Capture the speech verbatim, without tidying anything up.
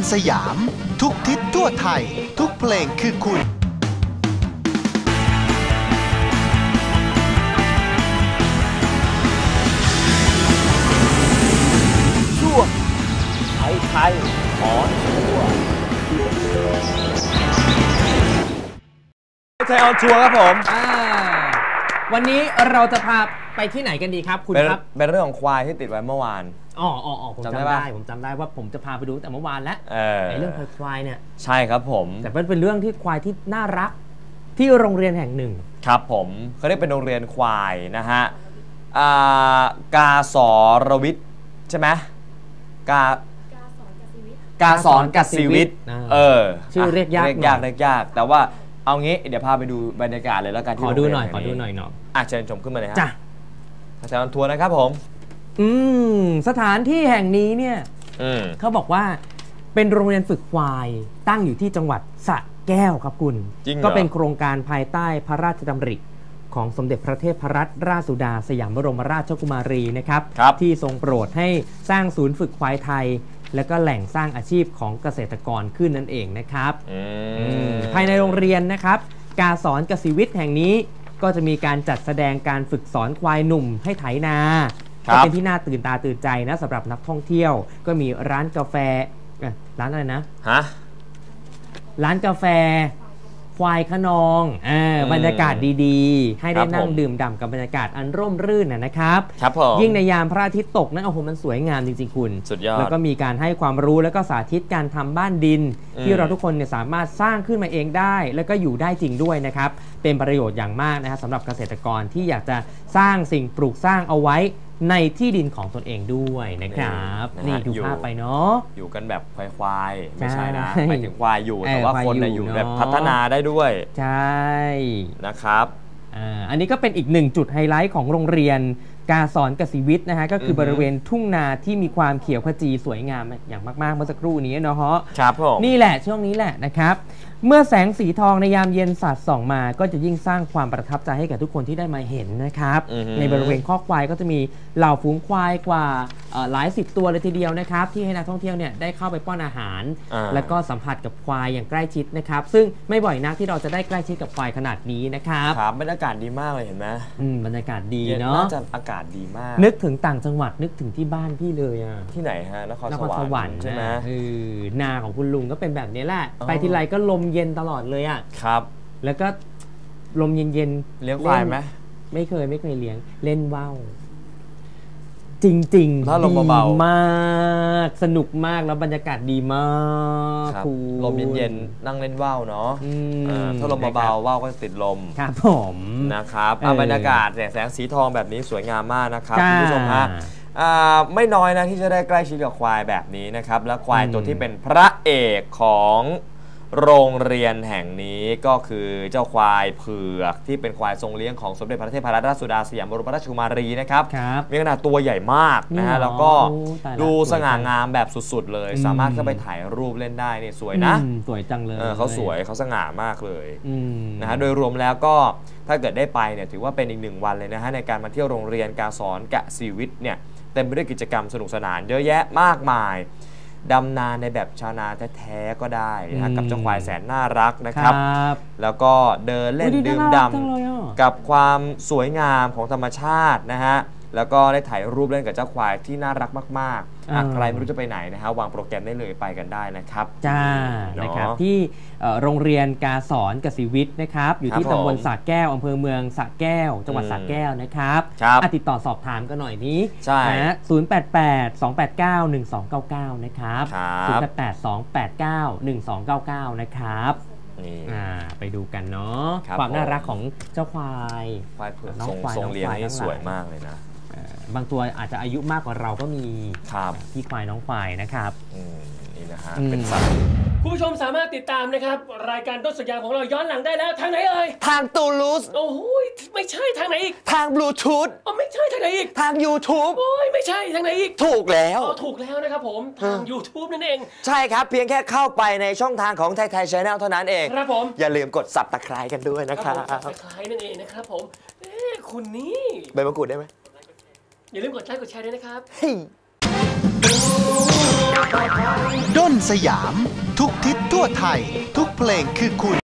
สยามทุกทิศทั่วไทยทุกเพลงคือคุณช่วงไทยไทยขอทัวร์ไทยออนทัวร์ครับผมวันนี้เราจะพาไปที่ไหนกันดีครับคุณครับเป็นเรื่องของควายที่ติดไว้เมื่อวานอ๋ออ๋อผมจำได้ผมจำได้ว่าผมจะพาไปดูแต่เมื่อวานแล้วไอ้เรื่องควายเนี่ยใช่ครับผมแต่เป็นเรื่องที่ควายที่น่ารักที่โรงเรียนแห่งหนึ่งครับผมเขาเรียกเป็นโรงเรียนควายนะฮะกาสรวิทย์ใช่ไหมกากาสอนกสิวิทย์เออชื่อเรียกยากเรียกยากเรียกยากแต่ว่าเอางี้เดี๋ยวพาไปดูบรรยากาศเลยแล้วกันที่ขอดูหน่อยขอดูหน่อยเนาะอ่ะเชิญชมขึ้นมาเลยฮะจ้ะอาจารย์ทัวร์นะครับผมอืมสถานที่แห่งนี้เนี่ยเขาบอกว่าเป็นโรงเรียนฝึกควายตั้งอยู่ที่จังหวัดสระแก้วครับคุณก็เป็นโครงการภายใต้พระราชดำริของสมเด็จพระเทพรัตนราชสุดาสยามบรมราชกุมารีนะครับที่ทรงโปรดให้สร้างศูนย์ฝึกควายไทยและก็แหล่งสร้างอาชีพของเกษตรกรขึ้นนั่นเองนะครับภายในโรงเรียนนะครับกาสอนกสิวิทย์แห่งนี้ก็จะมีการจัดแสดงการฝึกสอนควายหนุ่มให้ไถนาก็เป็นที่น่าตื่นตาตื่นใจนะสำหรับนักท่องเที่ยวก็มีร้านกาแฟร้านอะไรนะฮะร้านกาแฟควายขนองบรรยากาศดีๆให้ได้นั่งดื่มด่ำกับบรรยากาศอันร่มรื่นนะครับครับผมยิ่งในยามพระอาทิตย์ตกนั้นโอ้โหมันสวยงามจริงๆคุณสุดยอดแล้วก็มีการให้ความรู้แล้วก็สาธิตการทำบ้านดินที่เราทุกคนเนี่ยสามารถสร้างขึ้นมาเองได้แล้วก็อยู่ได้จริงด้วยนะครับเป็นประโยชน์อย่างมากนะครับสำหรับเกษตรกรที่อยากจะสร้างสิ่งปลูกสร้างเอาไว้ในที่ดินของตนเองด้วยนะครับนี่ดูภาพไปเนาะอยู่กันแบบควายๆไม่ใช่นะหมายถึงควายอยู่แต่ว่าคนอยู่แบบพัฒนาได้ด้วยใช่นะครับอันนี้ก็เป็นอีกหนึ่งจุดไฮไลท์ของโรงเรียนกาสอนกสิวิทย์นะฮะก็คือบริเวณทุ่งนาที่มีความเขียวขจีสวยงามอย่างมากๆเมื่อสักครู่นี้เนาะฮะครับผมนี่แหละช่วงนี้แหละนะครับเมื่อแสงสีทองในยามเย็นสาดส่องมาก็จะยิ่งสร้างความประทับใจให้กับทุกคนที่ได้มาเห็นนะครับในบริเวณคอกควายก็จะมีเหล่าฝูงควายกว่าหลายสิบตัวเลยทีเดียวนะครับที่ให้นักท่องเที่ยวเนี่ยได้เข้าไปป้อนอาหารแล้วก็สัมผัสกับควายอย่างใกล้ชิดนะครับซึ่งไม่บ่อยนักที่เราจะได้ใกล้ชิดกับควายขนาดนี้นะครับครับบรรยากาศดีมากเลยเห็นไหมบรรยากาศดีเนาะน่าจะอากาศดีมากนึกถึงต่างจังหวัดนึกถึงที่บ้านพี่เลยอ่ะที่ไหนฮะนครสวรรค์ใช่ไหมนาของคุณลุงก็เป็นแบบนี้แหละไปทีไรก็ลมเย็นตลอดเลยอ่ะครับแล้วก็ลมเย็นๆเลี้ยงควายไหมไม่เคยไม่เคยเลี้ยงเล่นว่าวจริงๆถ้าลมเบาๆมากสนุกมากแล้วบรรยากาศดีมากลมเย็นๆนั่งเล่นว่าวเนาะถ้าลมเบาๆว่าวก็ติดลมครับผมนะครับบรรยากาศแสงแสงสีทองแบบนี้สวยงามมากนะครับคุณผู้ชมฮะไม่น้อยนะที่จะได้ใกล้ชิดกับควายแบบนี้นะครับและควายตัวที่เป็นพระเอกของโรงเรียนแห่งนี้ก็คือเจ้าควายเผือกที่เป็นควายทรงเลี้ยงของสมเด็จพระเทพรัตนราชสุดาสยามบรมราชกุมารีนะครับมีขนาดตัวใหญ่มากนะฮะแล้วก็ดูสง่างามแบบสุดๆเลยสามารถเข้าไปถ่ายรูปเล่นได้นี่สวยนะสวยจังเลยเขาสวยเขาสง่ามากเลยนะฮะโดยรวมแล้วก็ถ้าเกิดได้ไปเนี่ยถือว่าเป็นอีกหนึ่งวันเลยนะฮะในการมาเที่ยวโรงเรียนกาสอนกสิวิทย์เนี่ยเต็มไปด้วยกิจกรรมสนุกสนานเยอะแยะมากมายดำนาในแบบชาวนาแท้ๆก็ได้นะกับเจ้าควายแสนน่ารักนะครับแล้วก็เดินเล่นดื่มด่ำกับความสวยงามของธรรมชาตินะฮะแล้วก็ได้ถ่ายรูปเล่นกับเจ้าควายที่น่ารักมากๆใครไม่รู้จะไปไหนนะฮะวางโปรแกรมได้เลยไปกันได้นะครับจ้านะครับที่โรงเรียนกาสอนกสิวิทย์นะครับอยู่ที่ตำบลสระแก้วอำเภอเมืองสระแก้วจังหวัดสระแก้วนะครับติดต่อสอบถามกันหน่อยนี้นะศูนย์ แปด แปด สอง แปด เก้า หนึ่ง สอง เก้า เก้านะครับศูนย์ แปด แปด สอง แปด เก้า หนึ่ง สอง เก้า เก้านะครับไปดูกันเนาะความน่ารักของเจ้าควายควายเผือกทรงเลี้ยงนี่สวยมากเลยนะบางตัวอาจจะอายุมากกว่าเราก็มีที่ควายน้องควายนะครับนี่นะฮะเป็นสัตว์คุณผู้ชมสามารถติดตามนะครับรายการต้นสัญญาของเราย้อนหลังได้แล้วทางไหนเอ่ยทางตูลูสโอ้โหไม่ใช่ทางไหนอีกทางบลูทูธอ๋อไม่ใช่ทางไหนอีกทาง YouTube โอ้ยไม่ใช่ทางไหนอีกถูกแล้วอ๋อถูกแล้วนะครับผมทาง YouTube นั่นเองใช่ครับเพียงแค่เข้าไปในช่องทางของไทยไทย Channel เท่านั้นเองครับผมอย่าลืมกด Subscribe กันด้วยนะครับ Subscribe นั่นเองนะครับผมเอ๊ะคุณนี่ใบมะกรูดได้ไหมอย่าลืมกดไลค์กดแชร์ด้วยนะครับด้นสยาม ทุกทิศทั่วไทย ทุกเพลงคือคุณ